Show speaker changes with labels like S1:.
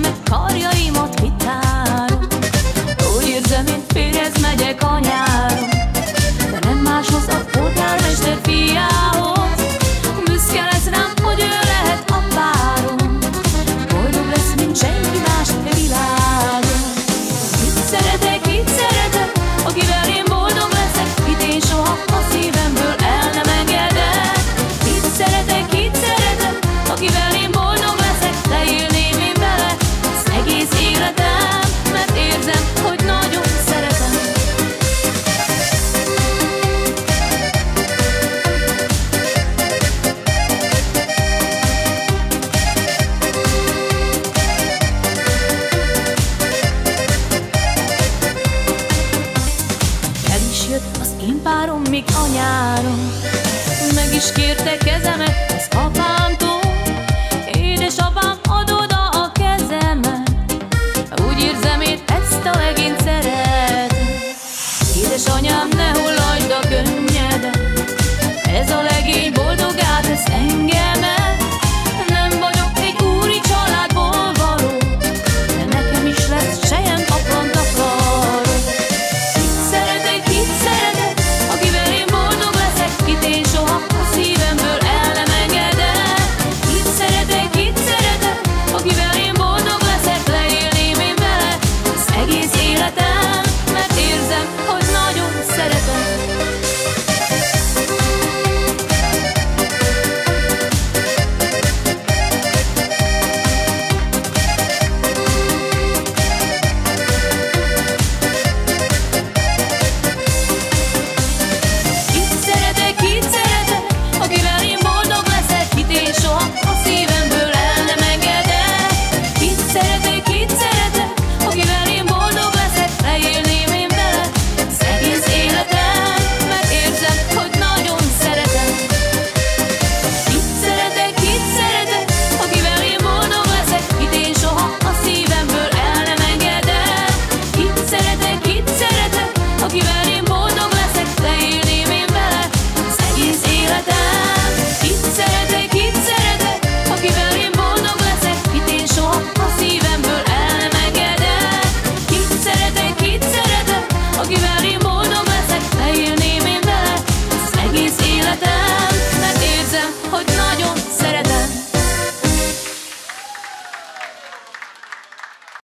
S1: meg karjaimat kitárom. Úgy érzem, én férjhez megyek a nyáron, de nem máshoz, a polgármester fiához. Büszke lesz rám, hogy ő lehet a párom, boldog lesz, mint senki más a világon. Kit szeretek, akivel én boldog leszek, kit én soha a szívemből el nem engedek. Kit szeretek, akivel én boldog leszek, leélném én vele az egész életem, mert érzem, hogy nagyon szeretem. El is jött az én párom még a nyáron, meg is kérte kezem,